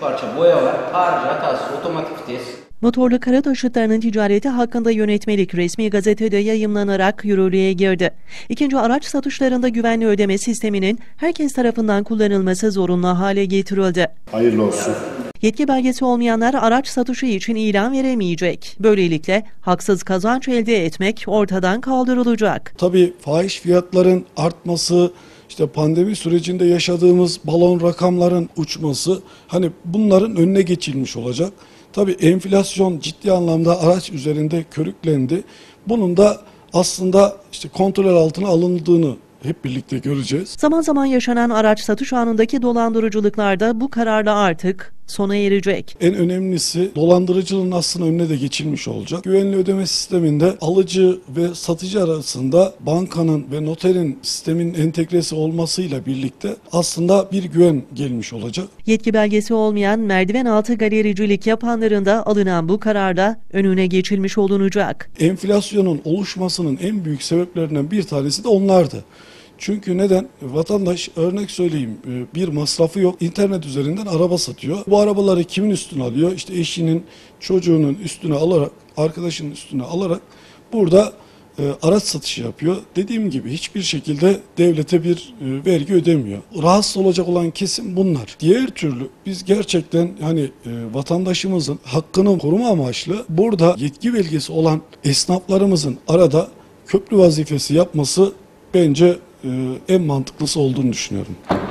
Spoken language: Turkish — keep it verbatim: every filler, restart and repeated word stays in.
parça boya var. Harcı, hatası, otomatik vites. Motorlu kara taşıtlarının ticareti hakkında yönetmelik resmi gazetede yayımlanarak yürürlüğe girdi. İkinci araç satışlarında güvenli ödeme sisteminin herkes tarafından kullanılması zorunlu hale getirildi. Hayırlı olsun. Yetki belgesi olmayanlar araç satışı için ilan veremeyecek. Böylelikle haksız kazanç elde etmek ortadan kaldırılacak. Tabii fahiş fiyatların artması, işte pandemi sürecinde yaşadığımız balon rakamların uçması, hani bunların önüne geçilmiş olacak. Tabii enflasyon ciddi anlamda araç üzerinde körüklendi. Bunun da aslında işte kontrol altına alındığını hep birlikte göreceğiz. Zaman zaman yaşanan araç satış anındaki dolandırıcılıklar da bu kararla artık sona erecek. En önemlisi dolandırıcılığın aslında önüne de geçilmiş olacak. Güvenli ödeme sisteminde alıcı ve satıcı arasında bankanın ve noterin sistemin entegresi olmasıyla birlikte aslında bir güven gelmiş olacak. Yetki belgesi olmayan merdiven altı galericilik yapanların da alınan bu kararda önüne geçilmiş olunacak. Enflasyonun oluşmasının en büyük sebeplerinden bir tanesi de onlardı. Çünkü neden? Vatandaş, örnek söyleyeyim, bir masrafı yok. İnternet üzerinden araba satıyor. Bu arabaları kimin üstüne alıyor? İşte eşinin, çocuğunun üstüne alarak, arkadaşının üstüne alarak burada e, araç satışı yapıyor. Dediğim gibi hiçbir şekilde devlete bir e, vergi ödemiyor. Rahatsız olacak olan kesim bunlar. Diğer türlü biz gerçekten hani e, vatandaşımızın hakkını koruma amaçlı burada yetki belgesi olan esnaflarımızın arada köprü vazifesi yapması bence en mantıklısı olduğunu düşünüyorum.